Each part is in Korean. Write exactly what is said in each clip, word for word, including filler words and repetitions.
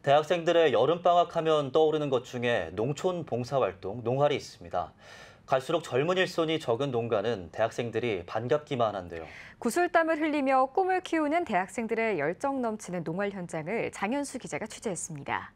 대학생들의 여름방학하면 떠오르는 것 중에 농촌 봉사활동, 농활이 있습니다. 갈수록 젊은 일손이 적은 농가는 대학생들이 반갑기만 한데요. 구슬땀을 흘리며 꿈을 키우는 대학생들의 열정 넘치는 농활 현장을 장현수 기자가 취재했습니다.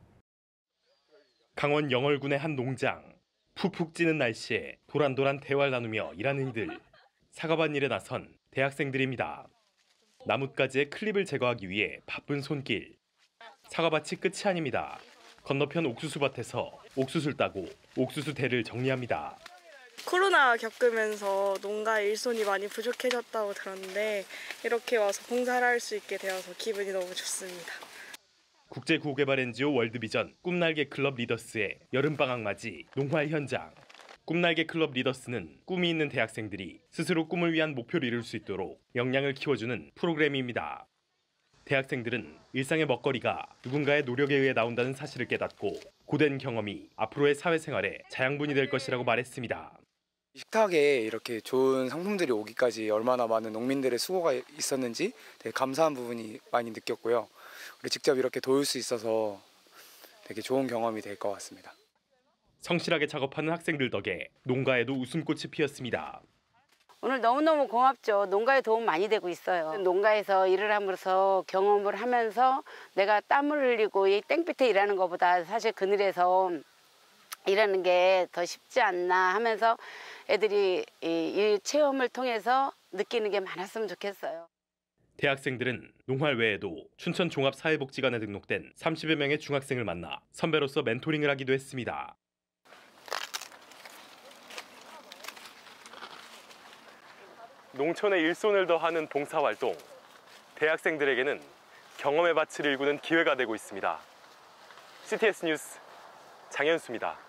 강원 영월군의 한 농장. 푹푹 찌는 날씨에 도란도란 대화를 나누며 일하는 이들. 사과밭 일에 나선 대학생들입니다. 나뭇가지에 클립을 제거하기 위해 바쁜 손길. 사과밭이 끝이 아닙니다. 건너편 옥수수밭에서 옥수수를 따고 옥수수 대를 정리합니다. 코로나 겪으면서 농가 일손이 많이 부족해졌다고 들었는데 이렇게 와서 봉사를 할 수 있게 되어서 기분이 너무 좋습니다. 국제구호개발 엔지오 월드비전 꿈날개 클럽 리더스의 여름방학 맞이 농활 현장. 꿈날개 클럽 리더스는 꿈이 있는 대학생들이 스스로 꿈을 위한 목표를 이룰 수 있도록 역량을 키워주는 프로그램입니다. 대학생들은 일상의 먹거리가 누군가의 노력에 의해 나온다는 사실을 깨닫고 고된 경험이 앞으로의 사회생활에 자양분이 될 것이라고 말했습니다. 식탁에 이렇게 좋은 상품들이 오기까지 얼마나 많은 농민들의 수고가 있었는지 되게 감사한 부분이 많이 느꼈고요. 그리고 직접 이렇게 도울 수 있어서 되게 좋은 경험이 될 것 같습니다. 성실하게 작업하는 학생들 덕에 농가에도 웃음꽃이 피었습니다. 오늘 너무너무 고맙죠. 농가에 도움 많이 되고 있어요. 농가에서 일을 함으로써 경험을 하면서 내가 땀을 흘리고 이 땡볕에 일하는 것보다 사실 그늘에서 일하는 게 더 쉽지 않나 하면서 애들이 이 체험을 통해서 느끼는 게 많았으면 좋겠어요. 대학생들은 농활 외에도 춘천 종합사회복지관에 등록된 삼십여 명의 중학생을 만나 선배로서 멘토링을 하기도 했습니다. 농촌의 일손을 더하는 봉사활동. 대학생들에게는 경험의 밭을 일구는 기회가 되고 있습니다. 씨티에스 뉴스 장현수입니다.